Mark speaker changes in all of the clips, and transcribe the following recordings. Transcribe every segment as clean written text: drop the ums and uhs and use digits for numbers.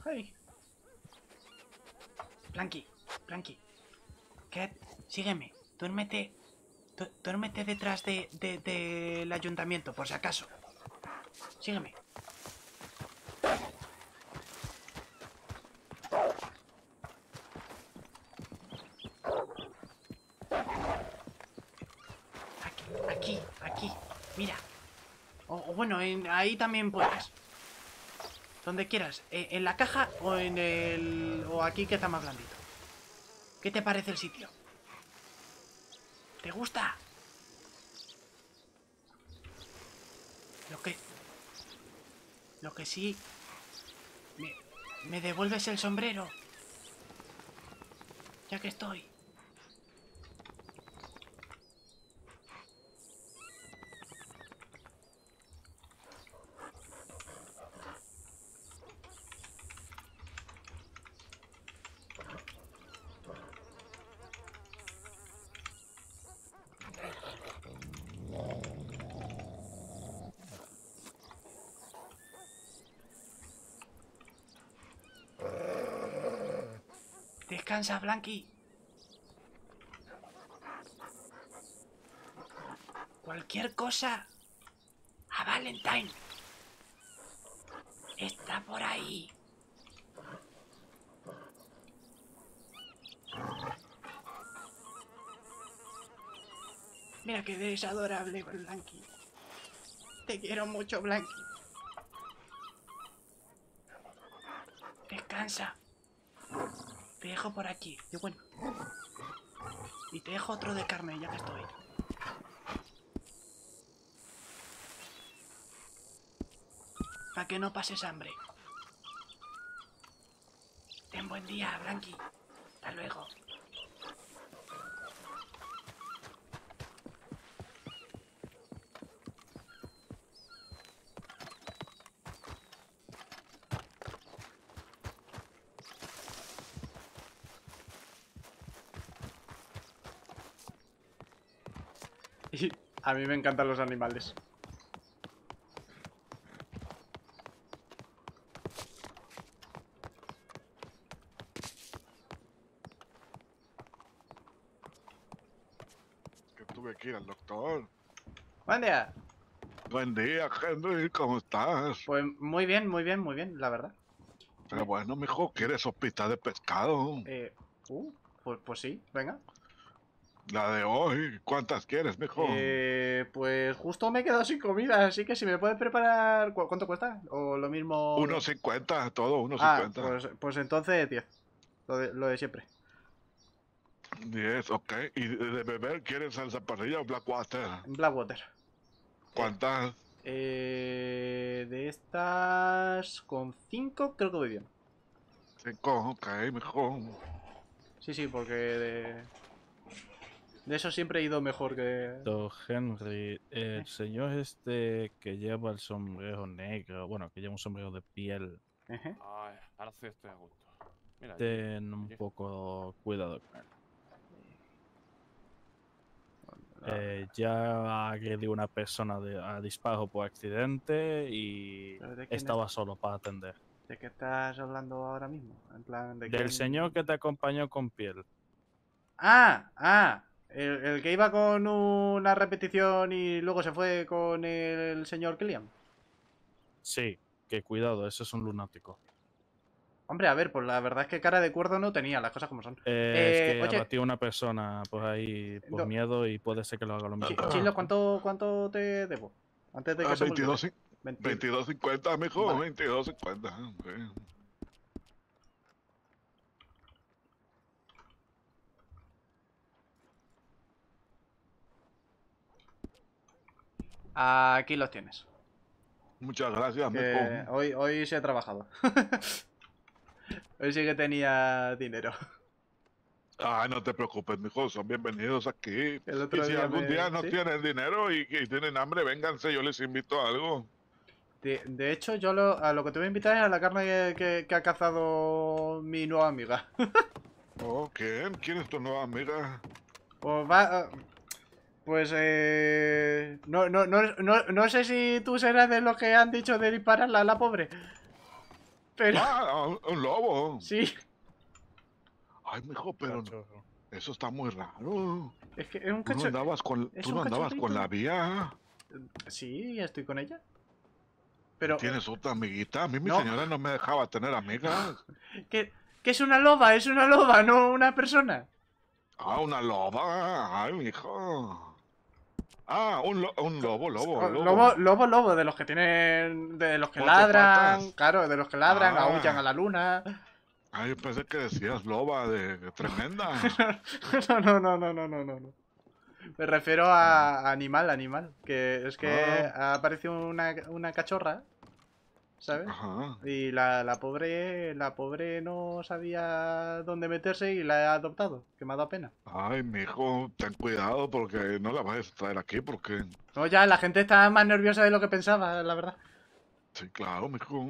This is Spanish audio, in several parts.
Speaker 1: Hey. Blanqui, Blanqui. Quédate, sígueme. Duérmete. Duérmete detrás del ayuntamiento, por si acaso. Sígueme. Aquí. Mira. O bueno, ahí también puedes. Donde quieras. En la caja o en el... o aquí que está más blandito. ¿Qué te parece el sitio? ¿Te gusta? Lo que sí... ¿Me devuelves el sombrero? Ya que estoy. Descansa, Blanqui. Cualquier cosa. A Valentine. Está por ahí. Mira que eres adorable, Blanqui. Te quiero mucho, Blanqui. Descansa. Te dejo por aquí. Y bueno. Y te dejo otro de carne, ya que estoy. Para que no pases hambre. Ten buen día, Blanqui. Hasta luego. A mí me encantan los animales.
Speaker 2: Que tuve que ir al doctor.
Speaker 1: Buen día.
Speaker 2: Buen día, Henry, ¿cómo estás?
Speaker 1: Pues muy bien, la verdad.
Speaker 2: Pero bueno, mijo, ¿quieres sopita de pescado?
Speaker 1: Pues sí, venga.
Speaker 2: La de hoy, ¿cuántas quieres, mijo?
Speaker 1: Pues justo me he quedado sin comida, así que si me puedes preparar... ¿Cuánto cuesta? O lo mismo...
Speaker 2: 1.50, todo
Speaker 1: Ah,
Speaker 2: 1.50.
Speaker 1: pues entonces 10. Lo de siempre.
Speaker 2: 10, ok. ¿Y de beber quieres salsa parrilla o Blackwater?
Speaker 1: Blackwater.
Speaker 2: ¿Cuántas?
Speaker 1: De estas... Con 5 creo que voy bien.
Speaker 2: 5, ok, mijo.
Speaker 1: Sí, porque de eso siempre he ido mejor que...
Speaker 3: Don Henry, el señor este que lleva el sombrero negro, bueno, que lleva un sombrero de piel,
Speaker 1: Ejé.
Speaker 4: Ay, ahora sí estoy a gusto. Mira,
Speaker 3: ten un
Speaker 4: oye,
Speaker 3: poco cuidado con él. Ya agredió a una persona a disparo por accidente y
Speaker 1: ¿Pero de quién
Speaker 3: estaba solo para atender.
Speaker 1: ¿De qué estás hablando ahora mismo? En plan, ¿de
Speaker 3: Del
Speaker 1: quién?
Speaker 3: señor que te acompañó con piel.
Speaker 1: El que iba con una repetición y luego se fue con el señor Killian.
Speaker 3: Sí, que cuidado, ese es un lunático.
Speaker 1: Hombre, a ver, pues la verdad es que cara de cuerdo no tenía, las cosas como son.
Speaker 3: Es que
Speaker 1: Oye,
Speaker 3: abatió a una persona por ahí por
Speaker 1: do-
Speaker 3: miedo y puede ser que lo haga lo mismo.
Speaker 1: Chilo, ¿cuánto te debo? Antes de que se me olvide.
Speaker 2: 22.50, mijo,
Speaker 1: Vale.
Speaker 2: 22.50. ok.
Speaker 1: Aquí los tienes.
Speaker 2: Muchas gracias,
Speaker 1: Que
Speaker 2: mijo.
Speaker 1: hoy sí he trabajado. Hoy sí que tenía dinero.
Speaker 2: Ah, no te preocupes, mijo, son bienvenidos aquí.
Speaker 1: El
Speaker 2: Y
Speaker 1: otro
Speaker 2: si
Speaker 1: día
Speaker 2: algún día no
Speaker 1: ¿sí?
Speaker 2: tienen dinero y tienen hambre, vénganse, yo les invito a algo.
Speaker 1: De hecho, yo a lo que te voy a invitar es a la carne que ha cazado mi nueva amiga.
Speaker 2: Oh, ¿quién? ¿Quién es tu nueva amiga?
Speaker 1: Pues va. Pues no sé si tú serás de los que han dicho de dispararla a la pobre. Pero...
Speaker 2: Un lobo.
Speaker 1: Sí,
Speaker 2: Ay, mijo, pero
Speaker 3: Cachorro.
Speaker 2: eso está muy raro.
Speaker 1: es que es un
Speaker 2: Tú no
Speaker 1: cachorro.
Speaker 2: andabas con,
Speaker 1: es
Speaker 2: tú
Speaker 1: un
Speaker 2: no andabas con
Speaker 1: cachorrito.
Speaker 2: la vía.
Speaker 1: Sí, estoy con ella. Pero...
Speaker 2: ¿Tienes otra amiguita? A mí mi
Speaker 1: no.
Speaker 2: señora no me dejaba tener amigas.
Speaker 1: Que es una loba, no una persona.
Speaker 2: Ah, una loba. Ay, mijo. Ah, un lobo,
Speaker 1: Lobo, de los que tienen... De los que
Speaker 2: Cuatro
Speaker 1: ladran,
Speaker 2: patas.
Speaker 1: claro, de los que ladran,
Speaker 2: Ah.
Speaker 1: aullan a la luna.
Speaker 2: Ay, yo pensé que decías loba de tremenda.
Speaker 1: No. Me refiero a animal. Que es que
Speaker 2: Ah.
Speaker 1: ha aparecido una cachorra, ¿sabes?
Speaker 2: Ajá.
Speaker 1: Y la pobre no sabía dónde meterse y la he adoptado, que me ha dado pena.
Speaker 2: Ay, mijo, ten cuidado porque no la vayas a traer aquí porque...
Speaker 1: No, ya, la gente está más nerviosa de lo que pensaba, la verdad.
Speaker 2: Sí, claro, mijo.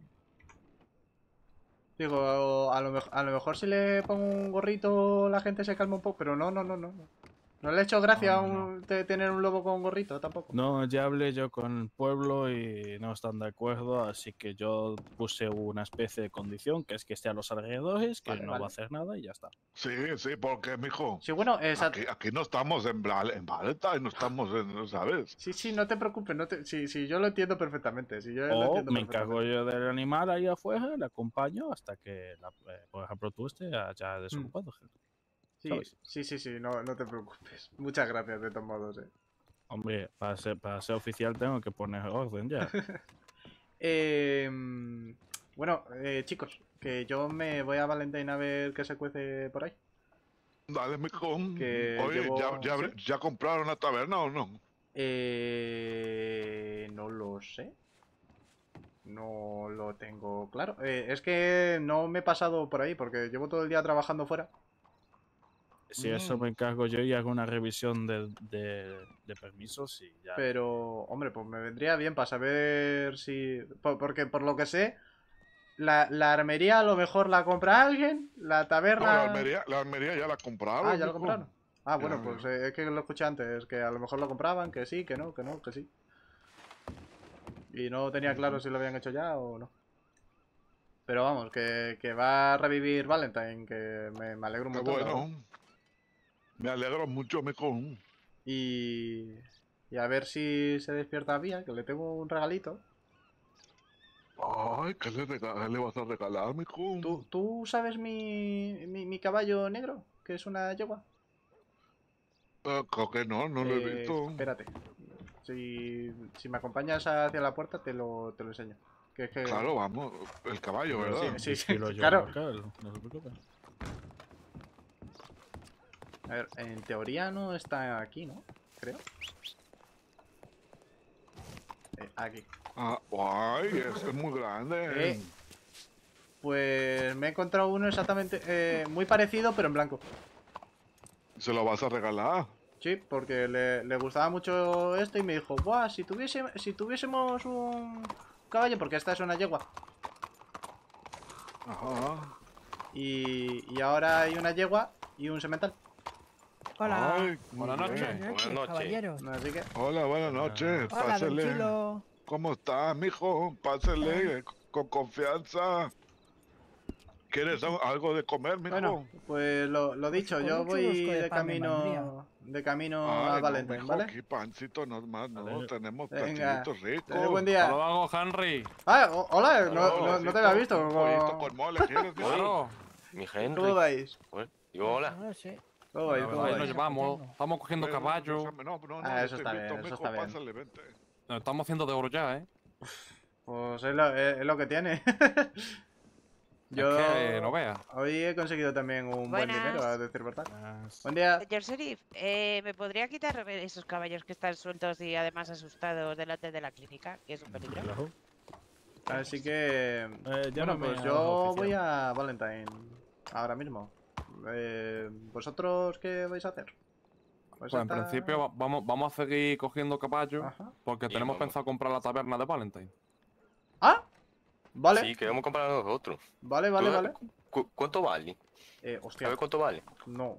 Speaker 1: Digo, a lo mejor si le pongo un gorrito la gente se calma un poco, pero no. No le he hecho gracia
Speaker 3: No.
Speaker 1: tener un lobo con gorrito tampoco.
Speaker 3: No, ya hablé yo con el pueblo y no están de acuerdo, así que yo puse una especie de condición, que es que esté a los alrededores, que
Speaker 1: Vale,
Speaker 3: no
Speaker 1: vale.
Speaker 3: va a hacer nada y ya está.
Speaker 2: Sí, porque, mijo,
Speaker 1: Sí, bueno,
Speaker 2: aquí no estamos en Valentine, no estamos en, ¿sabes?
Speaker 1: sí, no te preocupes, sí, yo lo entiendo perfectamente. Sí, yo lo
Speaker 3: O
Speaker 1: entiendo
Speaker 3: me encargo
Speaker 1: perfectamente.
Speaker 3: yo del animal ahí afuera, le acompaño hasta que, por ejemplo, tú estés ya
Speaker 1: Mm.
Speaker 3: desocupado.
Speaker 1: Sí,
Speaker 3: ¿Sabes?
Speaker 1: sí, no te preocupes. Muchas gracias de todos modos,
Speaker 3: Hombre, para ser oficial tengo que poner orden ya.
Speaker 1: Bueno, chicos, que yo me voy a Valentine a ver qué se cuece por ahí.
Speaker 2: Dale, mijo.
Speaker 1: Que
Speaker 2: Oye,
Speaker 1: llevo... ¿sí?
Speaker 2: ¿ya compraron la taberna o no?
Speaker 1: No lo sé. No lo tengo claro. Es que no me he pasado por ahí porque llevo todo el día trabajando fuera.
Speaker 3: Si eso me encargo yo y hago una revisión de permisos y ya.
Speaker 1: Pero, hombre, pues me vendría bien para saber si... Porque por lo que sé, la armería a lo mejor la compra alguien, la
Speaker 2: No,
Speaker 1: taberna...
Speaker 2: la armería ya la
Speaker 1: Ah,
Speaker 2: compraron,
Speaker 1: ya lo
Speaker 2: mijo.
Speaker 1: compraron. Ah,
Speaker 2: Ya,
Speaker 1: bueno, pues
Speaker 2: ya.
Speaker 1: es que lo escuché antes, que a lo mejor lo compraban, que sí, que no, que sí. Y no tenía claro si lo habían hecho ya o no. Pero vamos, que va a revivir Valentine, que me alegro un
Speaker 2: Qué
Speaker 1: montón, la verdad.
Speaker 2: bueno. Me alegro mucho, mijo.
Speaker 1: Y a ver si se despierta Vía, que le tengo un regalito.
Speaker 2: Ay, ¿qué le vas a regalar, mijo?
Speaker 1: ¿Tú sabes mi caballo negro? Que es una yegua.
Speaker 2: Creo que no lo he visto.
Speaker 1: Espérate. Si me acompañas hacia la puerta, te lo enseño. Que es que...
Speaker 2: Claro, vamos, el caballo, ¿verdad?
Speaker 1: Sí,
Speaker 3: Vigilo yo
Speaker 1: claro.
Speaker 3: acá, no se preocupe.
Speaker 1: A ver, en teoría no está aquí, ¿no? Creo. Aquí.
Speaker 2: Ah, ay, es muy grande.
Speaker 1: Pues me he encontrado uno exactamente muy parecido, pero en blanco.
Speaker 2: ¿Se lo vas a regalar?
Speaker 1: Sí, porque le gustaba mucho esto y me dijo, buah, si tuviésemos un caballo, porque esta es una yegua.
Speaker 2: Ajá.
Speaker 1: Y ahora hay una yegua y un semental.
Speaker 5: Hola.
Speaker 2: Ay, muy
Speaker 4: Buenas
Speaker 2: bien.
Speaker 4: noches.
Speaker 5: Buenas noches, caballeros.
Speaker 1: Así que...
Speaker 2: Hola, buenas noches.
Speaker 5: Hola, don
Speaker 2: Pásele.
Speaker 5: Chilo.
Speaker 2: ¿Cómo está, mijo? Pásele con confianza. ¿Quieres algo de comer, mijo?
Speaker 1: Bueno, pues lo dicho,
Speaker 5: con
Speaker 1: yo
Speaker 5: un
Speaker 1: voy
Speaker 5: churrusco de
Speaker 1: de
Speaker 5: pan me
Speaker 1: camino
Speaker 2: Ay,
Speaker 1: a
Speaker 2: no,
Speaker 1: Valentine,
Speaker 2: mijo,
Speaker 1: ¿vale?
Speaker 2: aquí pancito normal, no,
Speaker 3: Vale.
Speaker 2: tenemos
Speaker 1: Venga,
Speaker 2: platillitos
Speaker 1: ten
Speaker 2: ricos.
Speaker 1: buen
Speaker 4: Hasta
Speaker 1: día.
Speaker 4: luego, Henry.
Speaker 1: Ah, hola,
Speaker 2: Oh,
Speaker 1: no te había visto.
Speaker 2: Un pollito con mole, ¿quieres, mijo?
Speaker 4: Claro.
Speaker 6: Mi
Speaker 1: ¿Cómo
Speaker 6: Henry.
Speaker 1: vais?
Speaker 6: Pues, digo, hola.
Speaker 5: No lo sé.
Speaker 1: ¿Cómo vais?
Speaker 3: La
Speaker 1: ¿Cómo
Speaker 3: verdad,
Speaker 4: Ahí
Speaker 1: vais?
Speaker 4: nos llevamos. Estamos cogiendo
Speaker 2: Ven,
Speaker 4: caballo.
Speaker 2: déjame, no,
Speaker 1: Ah,
Speaker 2: yo
Speaker 1: eso
Speaker 2: te
Speaker 1: está
Speaker 2: invito,
Speaker 1: bien, eso
Speaker 2: mijo,
Speaker 1: está bien.
Speaker 2: pásale, vente.
Speaker 4: Nos estamos haciendo de oro ya, ¿eh?
Speaker 1: Pues es lo que tiene. Yo
Speaker 4: Es que no veas.
Speaker 1: hoy he conseguido también un buen
Speaker 7: Buenas.
Speaker 1: dinero, a decir verdad.
Speaker 3: Ah,
Speaker 1: Buen día.
Speaker 7: Señor Sheriff, ¿me podría quitar esos caballos que están sueltos y además asustados delante de la clínica? Que es un peligro.
Speaker 3: claro.
Speaker 1: Así que... Bueno,
Speaker 3: llámame
Speaker 1: pues
Speaker 3: a
Speaker 1: yo
Speaker 3: oficial.
Speaker 1: voy a Valentine ahora mismo. ¿Vosotros qué vais a hacer? ¿Vais
Speaker 4: Pues
Speaker 1: a
Speaker 4: en
Speaker 1: estar-
Speaker 4: principio vamos a seguir cogiendo caballo
Speaker 1: Ajá.
Speaker 4: porque
Speaker 6: Sí,
Speaker 4: tenemos
Speaker 6: vamos.
Speaker 4: pensado comprar la taberna de Valentine.
Speaker 1: ¿Ah? Vale,
Speaker 6: Sí, queremos comprar nosotros.
Speaker 1: vale.
Speaker 6: Tú ¿Cuánto vale?
Speaker 1: Hostia,
Speaker 6: ¿Sabes cuánto vale?
Speaker 1: no.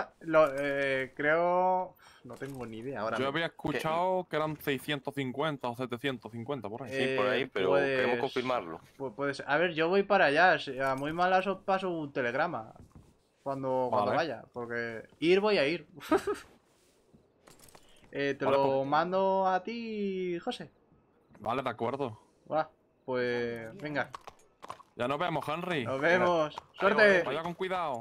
Speaker 1: Creo... No tengo ni idea ahora
Speaker 4: Yo
Speaker 1: mismo.
Speaker 4: había escuchado que eran 650 o 750 por ahí.
Speaker 6: Sí, por ahí, pero queremos confirmarlo.
Speaker 1: Puede ser. A ver, yo voy para allá. A muy malas os paso un telegrama. Cuando
Speaker 4: Vale.
Speaker 1: vaya. Porque ir voy a ir. Te
Speaker 4: Vale,
Speaker 1: lo
Speaker 4: pues.
Speaker 1: mando a ti, José.
Speaker 4: Vale, de acuerdo.
Speaker 1: Va, pues venga.
Speaker 4: Ya nos vemos, Henry.
Speaker 1: Nos vemos. Suerte.
Speaker 4: Vaya con cuidado.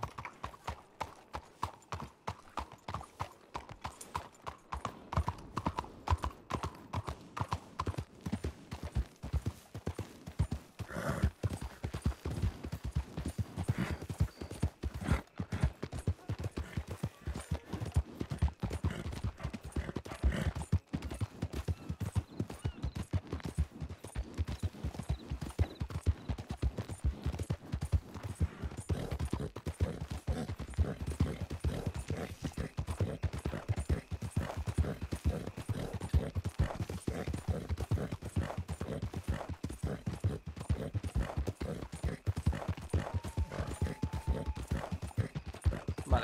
Speaker 1: Vale.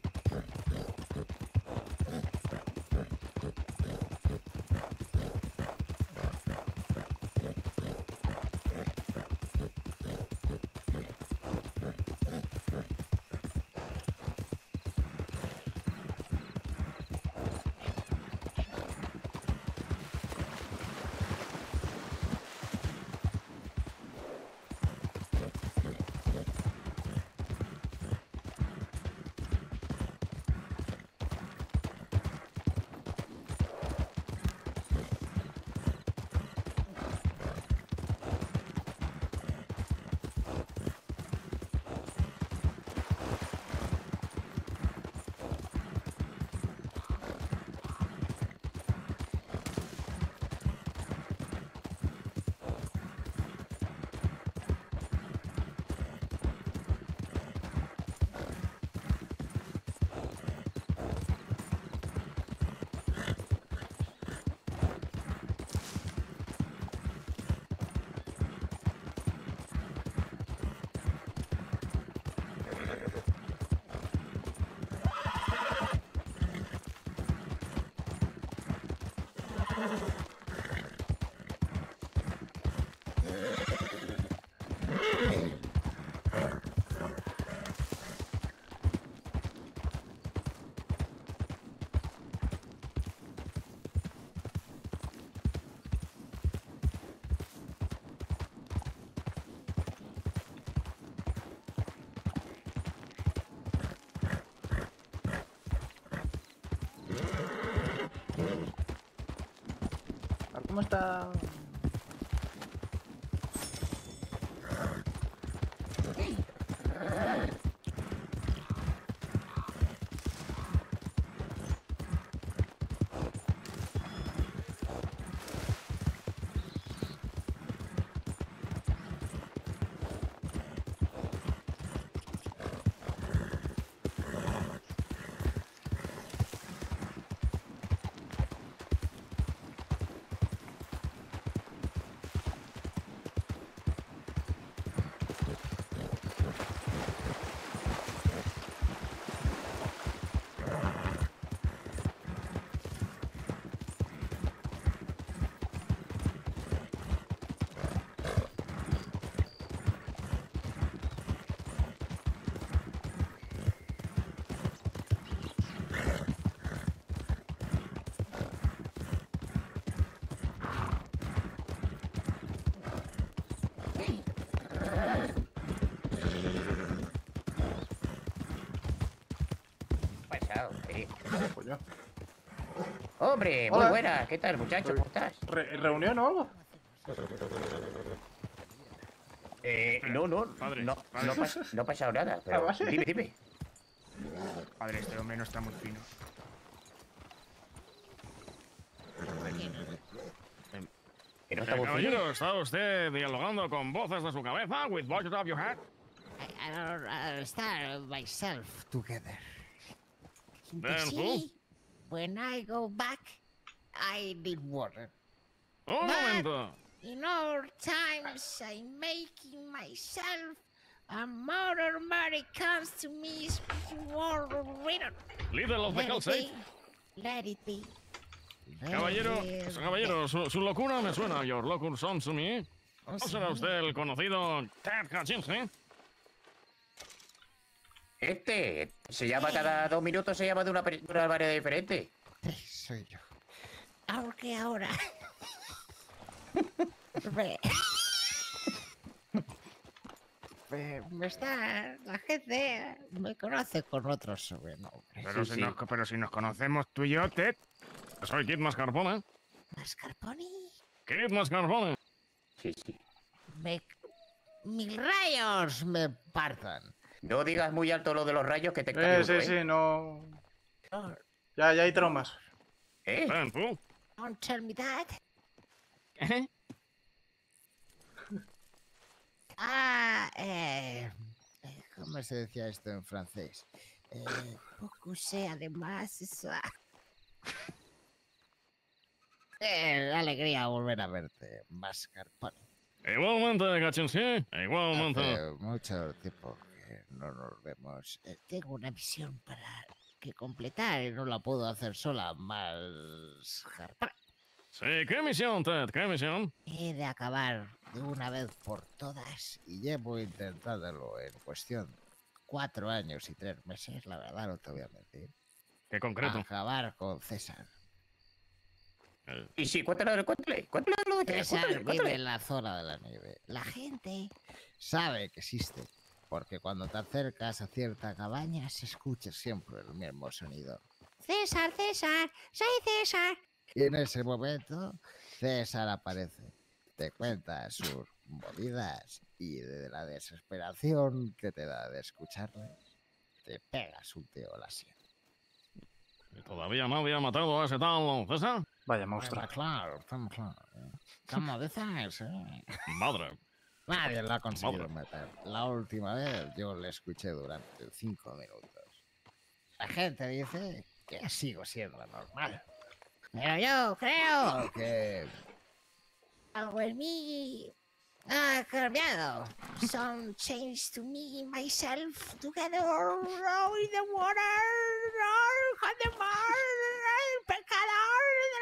Speaker 1: ¿Cómo está?
Speaker 8: Pasado, sí.
Speaker 1: Coño.
Speaker 8: Hombre,
Speaker 1: Hola.
Speaker 8: muy buena. ¿Qué tal, muchacho? ¿Cómo estás?
Speaker 1: ¿Reunión o algo?
Speaker 8: No ha pasado nada, pero
Speaker 1: ¿vale?
Speaker 8: dime.
Speaker 9: Padre, este hombre no está muy fino.
Speaker 8: Que no está muy fino.
Speaker 9: Caballero, ¿está usted dialogando con voces de su cabeza? With voices of your head?
Speaker 10: I'll start myself together.
Speaker 9: Then who?
Speaker 10: See, when I go back, I need water.
Speaker 9: Un
Speaker 10: But
Speaker 9: momento.
Speaker 10: in all times, I'm making myself A motor money comes to me is written.
Speaker 9: Líder of the
Speaker 10: Let
Speaker 9: Hell
Speaker 10: it
Speaker 9: Safe.
Speaker 10: be. Let it be. Let
Speaker 9: Caballero,
Speaker 10: it
Speaker 9: caballero, su locura me suena. Your locus sounds to me. ¿No será usted el conocido Ted Kaczynski?
Speaker 8: Se llama cada 2 minutos, se llama de una variedad diferente.
Speaker 10: be. Soy yo. Aunque ahora. Me está. La gente me conoce con otro sobrenombre.
Speaker 9: Pero si nos conocemos tú y yo, Ted. Soy Kid Mascarpone.
Speaker 10: ¿Mascarpone?
Speaker 9: Kid Mascarpone.
Speaker 8: Sí, sí.
Speaker 10: Mil rayos me partan.
Speaker 8: No digas muy alto lo de los rayos que te caen.
Speaker 1: Sí, no. Ya hay traumas.
Speaker 9: Ven, tú.
Speaker 10: Don't tell me that.
Speaker 9: ¿Eh?
Speaker 10: ¿Cómo se decía esto en francés? Poco sé, además, eso. Alegría volver a verte, Mascarpone.
Speaker 9: Igualmente, Kaczynski. Igualmente.
Speaker 10: Hace mucho tiempo que no nos vemos. Tengo una misión para que completar y no la puedo hacer sola, Mascarpone.
Speaker 9: Sí, ¿qué misión, Ted? ¿Qué misión?
Speaker 10: He de acabar de una vez por todas y llevo intentándolo en cuestión 4 años y 3 meses, la verdad no te voy a mentir.
Speaker 9: ¿Qué concreto?
Speaker 10: Acabar con César.
Speaker 8: Y sí, cuéntale lo de
Speaker 10: César vive en la zona de la nieve. La gente sabe que existe, porque cuando te acercas a cierta cabaña se escucha siempre el mismo sonido. César, César, soy César. Y en ese momento, César aparece, te cuenta sus movidas y de la desesperación que te da de escucharle, te pegas un tiro a la sien.
Speaker 9: ¿Y todavía no había matado a ese tal César?
Speaker 1: Vaya monstruo.
Speaker 10: Claro. ¿Cómo dices?
Speaker 9: Madre.
Speaker 10: Nadie lo ha conseguido
Speaker 9: Madre.
Speaker 10: matar. La última vez yo le escuché durante 5 minutos. La gente dice que sigo siendo normal. Pero yo creo que algo en mí ha cambiado. Some change to me, myself, together, in the water, on the mar, el pecador de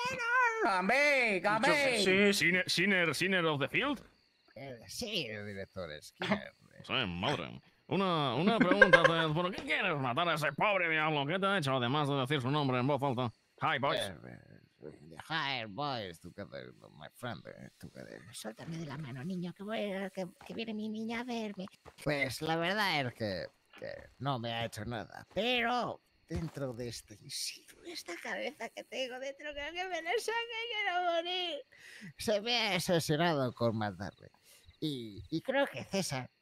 Speaker 10: los paleros.
Speaker 8: ¡Gambe!
Speaker 9: Sinner of the Field.
Speaker 10: Sí, director Skinner.
Speaker 9: Sí, madre. Una pregunta, Ted. ¿Por qué quieres matar a ese pobre diablo? ¿Qué te ha hecho, además de decir su nombre en voz alta? Hi, boys.
Speaker 10: Hi, boys, together, my friend, together. Suéltame de la mano, niño, que viene mi niña a verme. Pues la verdad es que no me ha hecho nada, pero dentro de este insidio, esta cabeza que tengo dentro, creo que me la saca y quiero morir. Se me ha asesinado con matarle. Y creo que César,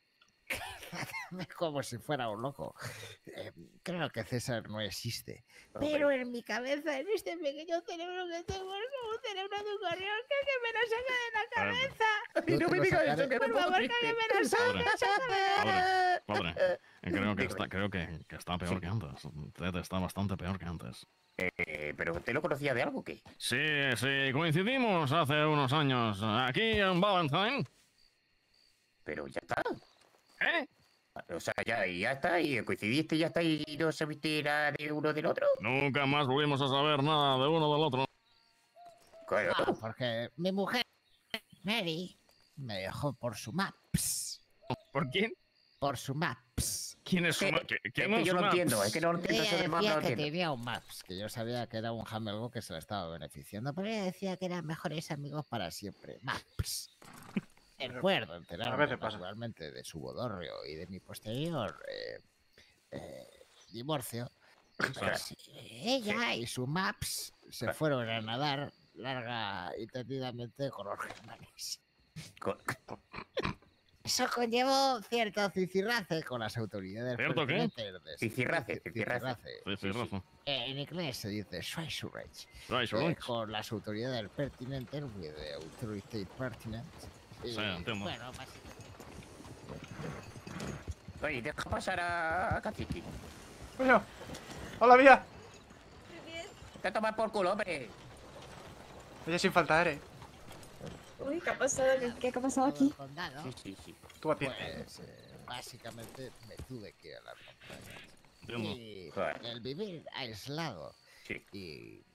Speaker 10: como si fuera un loco, creo que César no existe. Pero en mi cabeza, en este pequeño cerebro que tengo, es como un cerebro de un gorrión que me lo saca de la cabeza.
Speaker 8: Y no me digas eso, que
Speaker 10: Por favor, que me lo saque.
Speaker 9: Padre, creo que está peor que antes. Ted está bastante peor que antes.
Speaker 8: ¿Pero usted lo conocía de algo o qué?
Speaker 9: Sí, coincidimos hace unos años. Aquí en Valentine.
Speaker 8: Pero ya está.
Speaker 9: ¿Eh?
Speaker 8: O sea, ya está, y coincidiste y ya está, y no sabiste nada de uno del otro.
Speaker 9: Nunca más volvimos a saber nada de uno del otro.
Speaker 8: Claro.
Speaker 10: Porque mi mujer, Mary, me dejó por su Maps.
Speaker 9: ¿Por quién?
Speaker 10: Por su Maps.
Speaker 9: ¿Quién es su
Speaker 8: Es que yo no entiendo, es que no entiendo
Speaker 10: Ella
Speaker 8: eso de Maps,
Speaker 10: decía
Speaker 8: no
Speaker 10: que
Speaker 8: entiendo.
Speaker 10: tenía un Maps, que yo sabía que era un jamelgo que se le estaba beneficiando, pero ella decía que eran mejores amigos para siempre. Maps. Recuerdo
Speaker 1: A
Speaker 10: enterarme
Speaker 1: veces pasa.
Speaker 10: naturalmente de su bodorrio y de mi posterior divorcio. Pues, ella y su Maps se fueron a nadar larga y tendidamente con los germanes. Eso conllevó cierto cicirrace con las autoridades.
Speaker 9: ¿Cierto qué?
Speaker 10: pertinentes de-
Speaker 8: Cicirrace.
Speaker 9: Sí, Rafa.
Speaker 10: En inglés se dice Schweizerreich.
Speaker 9: Right, right.
Speaker 10: Con las autoridades pertinentes, with the authority pertinent. Y,
Speaker 9: Sí, entiendo.
Speaker 10: bueno, básicamente.
Speaker 8: Oye, deja pasar a Cacique.
Speaker 1: Bueno, hola, Vía.
Speaker 8: Te tomas por culo, hombre.
Speaker 1: Oye, sin faltar,
Speaker 11: Uy, ¿qué ha pasado? ¿Qué ha pasado aquí?
Speaker 10: Condado,
Speaker 8: Sí.
Speaker 1: Tú atiende.
Speaker 10: pues, básicamente me tuve que ir a las montañas.
Speaker 9: Entiendo.
Speaker 10: Y
Speaker 8: Joder.
Speaker 10: el vivir aislado
Speaker 8: Sí.
Speaker 10: y